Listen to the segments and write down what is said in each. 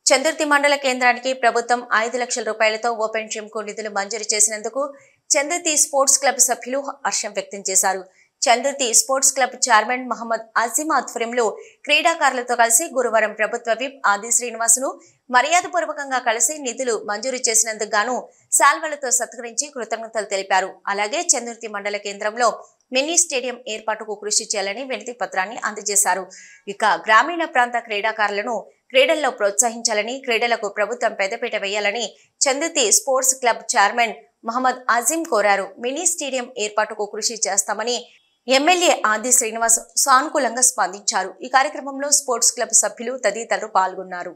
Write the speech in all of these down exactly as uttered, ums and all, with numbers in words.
చందుర్తి మండల కేంద్రానికి ప్రభుత్వం ఐదు లక్షల రూపాయలతో ఓపెన్ జిమ్ కు నిధులు మంజూరు చేసినందుకు చందుర్తి స్పోర్ట్స్ క్లబ్ సభ్యులు హర్షం వ్యక్తం చేశారు. Chandurthi sports club chairman Mohammed Azeem ఆధ్వర్యంలో క్రీడాకారులతో కలిసి గురువారం ప్రభుత్వ విప్ ఆది శ్రీనివాసును మర్యాదపూర్వకంగా కలిసి నిధులు మంజూరు చేసినందుకు గాను శాల్వలతో సత్కరించి కృతజ్ఞతలు తెలిపారు. అలాగే చందుర్తి మండల కేంద్రంలో మినీ స్టేడియం ఏర్పాటుకు కృషి చేయాలని వినతి పత్రాన్ని అందజేశారు. ఇక గ్రామీణ ప్రాంత క్రీడాకారులను క్రీడల్లో ప్రోత్సహించాలని, క్రీడలకు ప్రభుత్వం పెద్దపీట వేయాలని Chandurthi sports club chairman Mohammed Azeem కోరారు. మినీ స్టేడియం ఏర్పాటుకు కృషి చేస్తామని ఎమ్మెల్యే ఆది శ్రీనివాస్ సానుకూలంగా స్పందించారు. ఈ కార్యక్రమంలో స్పోర్ట్స్ క్లబ్ సభ్యులు తదితరులు పాల్గొన్నారు.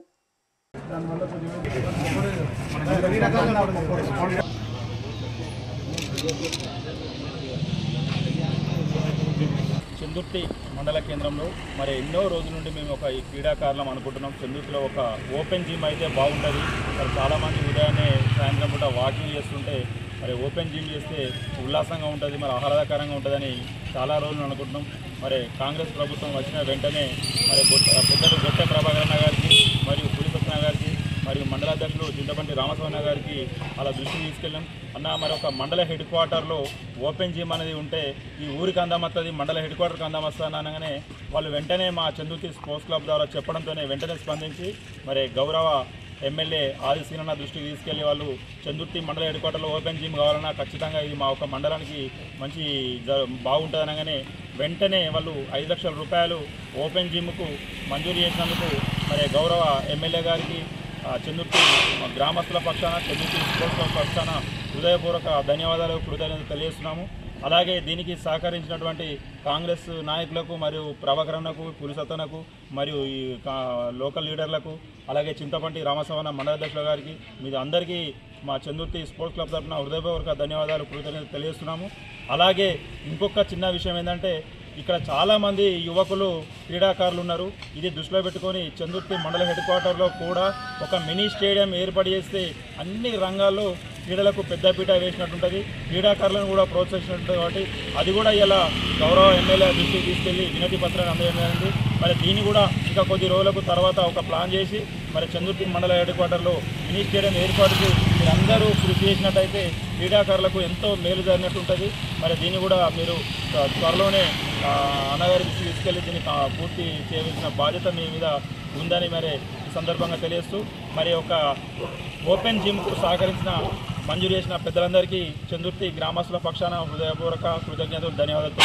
చందుర్తి మండల కేంద్రంలో మరి ఎన్నో రోజుల నుండి మేము ఒక ఈ క్రీడాకారులం అనుకుంటున్నాం. చందుర్తిలో ఒక ఓపెన్ జిమ్ అయితే బాగుంటుంది. మరి చాలామంది ఉదయాన్నే సాయంత్రం పూట వాకింగ్ చేస్తుంటే మరి ఓపెన్ జిమ్ చేస్తే ఉల్లాసంగా ఉంటుంది, మరి ఆహ్లాదకరంగా ఉంటుందని చాలా రోజులు అనుకుంటున్నాం. మరి కాంగ్రెస్ ప్రభుత్వం వచ్చిన వెంటనే మరి పెద్దలు గొట్టె ప్రభాకర్ అన్న గారికి మరియు పులిసత్న గారికి మరియు మండలాధ్యక్షులు చింతపంటి రామస్వామి గారికి అలా దృష్టికి తీసుకెళ్ళాం. అన్న మరి ఒక మండల హెడ్ క్వార్టర్లో ఓపెన్ జిమ్ అనేది ఉంటే ఈ ఊరికి అందమవుతుంది, మండల హెడ్ క్వార్టర్కి అందమొస్తుంది అనగానే వాళ్ళు వెంటనే మా చందుర్తి స్పోర్ట్స్ క్లబ్ ద్వారా చెప్పడంతోనే వెంటనే స్పందించి మరి గౌరవ ఎమ్మెల్యే ఆది శ్రీనన్న దృష్టికి తీసుకెళ్లి వాళ్ళు చందుర్తి మండల హెడ్ క్వార్టర్లో ఓపెన్ జిమ్ కావాలన్నా ఖచ్చితంగా ఇది మా ఒక మండలానికి మంచి బాగుంటుంది అనగానే వెంటనే వాళ్ళు ఐదు లక్షల రూపాయలు ఓపెన్ జిమ్కు మంజూరు చేసినందుకు మరి గౌరవ ఎమ్మెల్యే గారికి చందుర్తి గ్రామస్తుల పక్షాన, చందుర్తి స్పోర్ట్స్ క్లబ్ పక్షాన హృదయపూర్వక ధన్యవాదాలు, కృతజ్ఞతలు తెలియజేస్తున్నాము. అలాగే దీనికి సహకరించినటువంటి కాంగ్రెస్ నాయకులకు మరియు ప్రభాకరన్నకు, పులిసత్తనకు మరియు ఈ లోకల్ లీడర్లకు, అలాగే చింతపంటి రామస్వామి మండలాధ్యక్షుల గారికి మీద అందరికీ మా చందుర్తి స్పోర్ట్స్ క్లబ్ తరఫున హృదయపూర్వక ధన్యవాదాలు, కృతజ్ఞతలు తెలియజేస్తున్నాము. అలాగే ఇంకొక చిన్న విషయం ఏంటంటే ఇక్కడ చాలామంది యువకులు క్రీడాకారులు ఉన్నారు. ఇది దృష్టిలో పెట్టుకొని చందుర్తి మండల హెడ్ క్వార్టర్లో కూడా ఒక మినీ స్టేడియం ఏర్పాటు చేస్తే అన్ని రంగాల్లో క్రీడలకు పెద్దపీట వేసినట్టుంటుంది, క్రీడాకారులను కూడా ప్రోత్సహించినట్టు. కాబట్టి అది కూడా ఇలా గౌరవ ఎమ్మెల్యే దృష్టికి తీసుకెళ్లి వినతి పత్రాన్ని అందజేయడం. మరి దీన్ని కూడా ఇంకా కొద్ది రోజులకు తర్వాత ఒక ప్లాన్ చేసి మరి చందుర్తి మండల హెడ్ క్వార్టర్లో మినీ స్టేడియం ఏర్పాటుకు మీరందరూ కృషి చేసినట్టయితే క్రీడాకారులకు ఎంతో మేలు జరిగినట్టు ఉంటుంది. మరి దీన్ని కూడా మీరు త్వరలోనే అన్నగారి దృష్టికి తీసుకెళ్లి దీన్ని పూర్తి చేయవలసిన బాధ్యత మీ మీద ఉందని మరి ఈ సందర్భంగా తెలియజేస్తూ మరి ఒక ఓపెన్ జిమ్కు సహకరించిన మంజూరు చేసిన పెద్దలందరికీ చందుర్తి గ్రామస్తుల పక్షాన హృదయపూర్వక కృతజ్ఞతలు, ధన్యవాదాలు.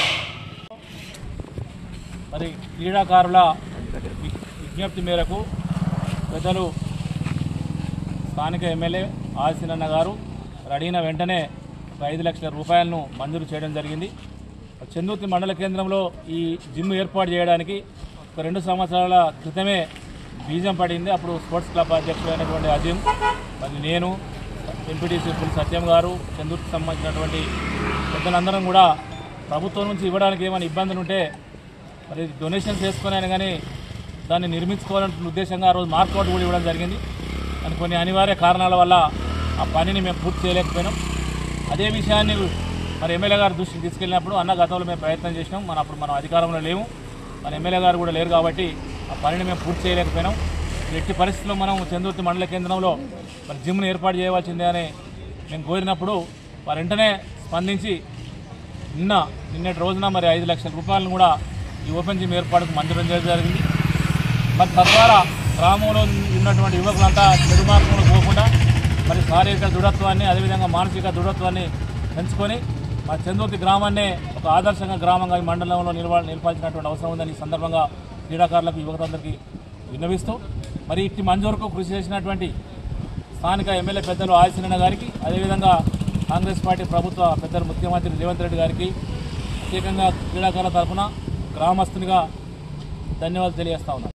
మరి క్రీడాకారుల విజ్ఞప్తి మేరకు పెద్దలు స్థానిక ఎమ్మెల్యే ఆదిశీనన్న గారు అడిగిన వెంటనే ఒక ఐదు లక్షల రూపాయలను మంజూరు చేయడం జరిగింది. చందుర్తి మండల కేంద్రంలో ఈ జిమ్ ఏర్పాటు చేయడానికి ఒక రెండు సంవత్సరాల క్రితమే బీజం పడింది. అప్పుడు స్పోర్ట్స్ క్లబ్ అధ్యక్షుడు అయినటువంటి అజీమ్, మరి నేను, ఎంపీటీసీ పులి సత్యం గారు, చందుర్తికి సంబంధించినటువంటి పెద్దలందరం కూడా ప్రభుత్వం నుంచి ఇవ్వడానికి ఏమైనా ఇబ్బందులు ఉంటే మరి డొనేషన్స్ చేసుకుని అయినా కానీ దాన్ని నిర్మించుకోవాలనే ఉద్దేశంగా ఆ రోజు మార్కౌట్ కూడా ఇవ్వడం జరిగింది. కానీ కొన్ని అనివార్య కారణాల వల్ల ఆ పనిని మేము పూర్తి చేయలేకపోయినాం. అదే విషయాన్ని మరి ఎమ్మెల్యే గారు దృష్టికి తీసుకెళ్ళినప్పుడు అన్న గతంలో మేము ప్రయత్నం చేసినాం, మన అప్పుడు మనం అధికారంలో లేము, మన ఎమ్మెల్యే గారు కూడా లేరు కాబట్టి ఆ పనిని మేము పూర్తి చేయలేకపోయినాం. ఎట్టి పరిస్థితుల్లో మనం చందుర్తి మండల కేంద్రంలో మరి జిమ్ను ఏర్పాటు చేయవలసిందే అని మేము కోరినప్పుడు వారు వెంటనే స్పందించి నిన్న నిన్నటి రోజున మరి ఐదు లక్షల రూపాయలను కూడా ఈ ఓపెన్ జిమ్ ఏర్పాటుకు మంజూరు చేయడం జరిగింది. మరి తద్వారా గ్రామంలో ఉన్నటువంటి యువకులంతా చెడు మార్గంలో పోకుండా మరి శారీరక దృఢత్వాన్ని, అదేవిధంగా మానసిక దృఢత్వాన్ని పెంచుకొని మా చందుర్తి గ్రామాన్నే ఒక ఆదర్శంగా గ్రామంగా ఈ మండలంలో నిలవ నిలపాల్సినటువంటి అవసరం ఉందని ఈ సందర్భంగా క్రీడాకారులకు, యువకులందరికీ విన్నవిస్తూ మరి ఇట్టి మంజూరుకు కృషి చేసినటువంటి స్థానిక ఎమ్మెల్యే పెద్దలు ఆదిశీనన్న గారికి, అదేవిధంగా కాంగ్రెస్ పార్టీ ప్రభుత్వ పెద్దలు ముఖ్యమంత్రి రేవంత్ రెడ్డి గారికి ప్రత్యేకంగా క్రీడాకారుల తరఫున గ్రామస్తునిగా ధన్యవాదాలు తెలియజేస్తా ఉన్నాను.